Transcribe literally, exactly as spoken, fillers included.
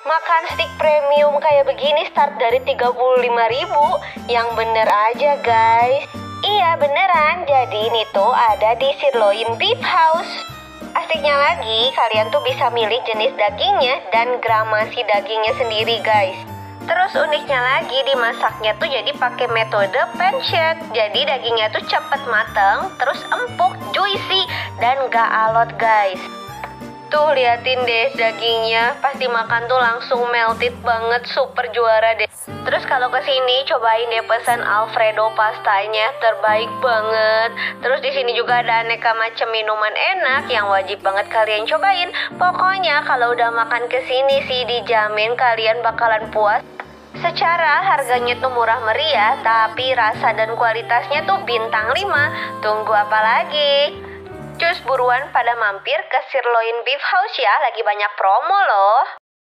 Makan steak premium kayak begini start dari tiga puluh lima ribu. Yang bener aja guys. Iya beneran, jadi ini tuh ada di Sirloin Beef House. Asiknya lagi, kalian tuh bisa milih jenis dagingnya dan gramasi dagingnya sendiri guys. Terus uniknya lagi dimasaknya tuh jadi pakai metode pancake. Jadi dagingnya tuh cepet mateng, terus empuk, juicy, dan gak alot guys. Tuh liatin deh dagingnya, pas dimakan tuh langsung melted banget, super juara deh. Terus kalau kesini cobain deh pesan Alfredo pastanya, terbaik banget. Terus di sini juga ada aneka macam minuman enak yang wajib banget kalian cobain. Pokoknya kalau udah makan kesini sih dijamin kalian bakalan puas. Secara harganya tuh murah meriah, tapi rasa dan kualitasnya tuh bintang lima. Tunggu apa lagi? Cus buruan pada mampir ke Sirloin Beef House ya, lagi banyak promo loh.